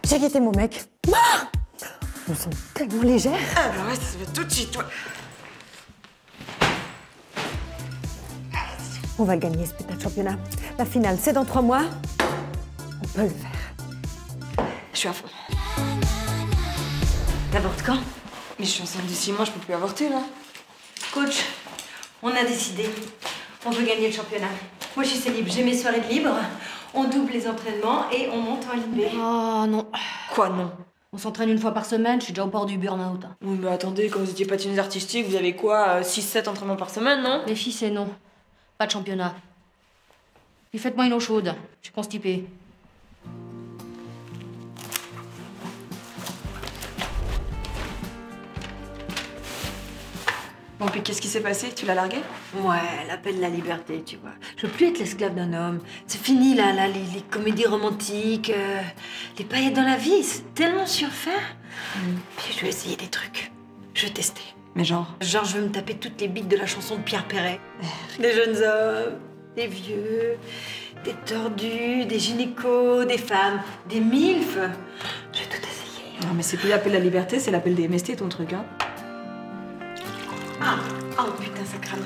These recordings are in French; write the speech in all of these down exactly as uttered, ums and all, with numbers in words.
J'ai quitté mon mec. Ah, je me sens tellement légère. Ah bah ouais, ça se fait tout de suite, toi. On va gagner ce putain de championnat. La finale, c'est dans trois mois. On peut le faire. Je suis à fond. T'avortes quand? Mais je suis enceinte de six mois, je peux plus avorter, là. Coach, on a décidé. On veut gagner le championnat. Moi, je suis libre. J'ai mes soirées de libre. On double les entraînements et on monte en Ligue B. Oh non. Quoi, non? On s'entraîne une fois par semaine, je suis déjà au bord du burn-out. Hein. Oui, mais attendez, quand vous étiez patineuse artistique, vous avez quoi, six sept entraînements par semaine, non? Les filles, c'est non. Pas de championnat. Puis faites-moi une eau chaude. Je suis constipée. Bon, puis qu'est-ce qui s'est passé? Tu l'as largué? Ouais, l'appel de la liberté, tu vois. Je veux plus être l'esclave d'un homme. C'est fini, là, là, les, les comédies romantiques, euh, les paillettes dans la vie, c'est tellement surfait. Mm. Puis je vais essayer des trucs. Je vais tester. Mais genre? Genre, je veux me taper toutes les bites de la chanson de Pierre Perret. Des jeunes hommes, des vieux, des tordus, des gynécos, des femmes, des milfs. Je vais tout essayer. Non, mais c'est plus l'appel de la liberté, c'est l'appel des M S T, ton truc, hein? Ah, oh putain, ça crame.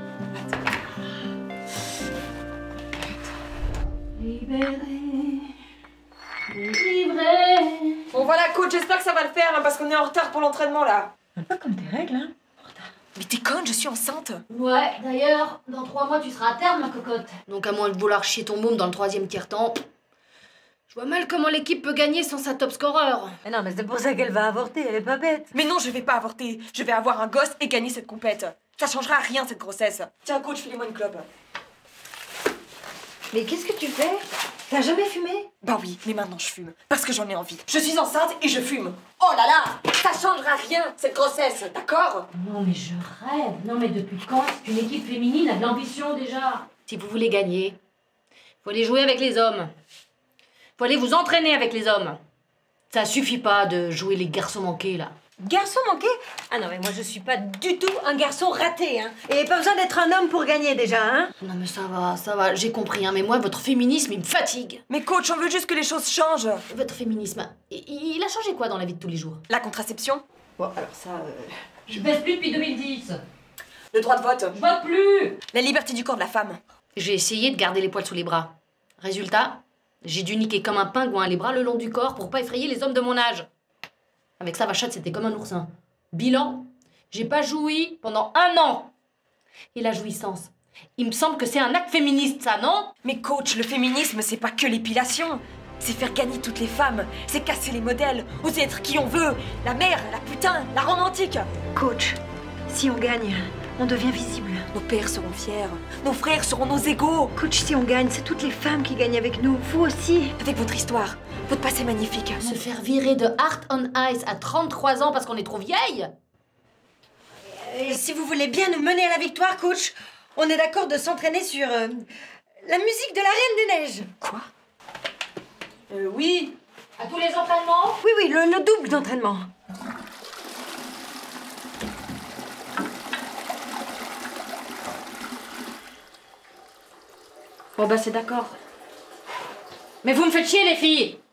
Libéré, délivré. Bon voilà, coach, j'espère que ça va le faire, hein, parce qu'on est en retard pour l'entraînement, là. Pas comme tes règles, hein. Mais t'es conne, je suis enceinte. Ouais, d'ailleurs, dans trois mois, tu seras à terme, ma cocotte. Donc, à moins de vouloir chier ton môme dans le troisième tiers-temps, je vois mal comment l'équipe peut gagner sans sa top scorer. Mais non, mais c'est pour ça qu'elle va avorter, elle est pas bête. Mais non, je vais pas avorter. Je vais avoir un gosse et gagner cette compète. Ça changera à rien, cette grossesse. Tiens, coach, file-moi une clope. Mais qu'est-ce que tu fais? T'as jamais fumé? Bah oui, mais maintenant je fume. Parce que j'en ai envie. Je suis enceinte et je fume. Oh là là, ça changera rien, cette grossesse, d'accord? Non, mais je rêve. Non, mais depuis quand est-ce qu'une équipe féminine a de l'ambition, déjà? Si vous voulez gagner, faut aller jouer avec les hommes. Faut aller vous entraîner avec les hommes. Ça suffit pas de jouer les garçons manqués, là. Garçon manqué? Ah non, mais moi je suis pas du tout un garçon raté, hein. Et pas besoin d'être un homme pour gagner déjà, hein. Non, mais ça va, ça va, j'ai compris, hein. Mais moi, votre féminisme, il me fatigue. Mais coach, on veut juste que les choses changent. Votre féminisme, il, il a changé quoi dans la vie de tous les jours? La contraception, Bon, alors ça... Euh... Je baisse plus depuis deux mille dix. le droit de vote, Je vote plus. la liberté du corps de la femme. J'ai essayé de garder les poils sous les bras. Résultat, j'ai dû niquer comme un pingouin les bras le long du corps pour pas effrayer les hommes de mon âge. Avec ça, Vachette, c'était comme un oursin. Bilan, j'ai pas joui pendant un an. Et la jouissance, il me semble que c'est un acte féministe, ça, non? Mais coach, le féminisme, c'est pas que l'épilation. C'est faire gagner toutes les femmes. C'est casser les modèles. Oser être qui on veut. La mère, la putain, la romantique. Coach, si on gagne, on devient visible. Nos pères seront fiers. Nos frères seront nos égaux. Coach, si on gagne, c'est toutes les femmes qui gagnent avec nous. Vous aussi. Avec votre histoire, votre passé magnifique. Se faire virer de Heart on Ice à trente-trois ans parce qu'on est trop vieille? Et si vous voulez bien nous mener à la victoire, coach, on est d'accord de s'entraîner sur euh, la musique de la Reine des Neiges. Quoi? Euh, oui. À tous les entraînements? Oui, oui, le, le double d'entraînement. Bon, bah, c'est d'accord. Mais vous me faites chier, les filles!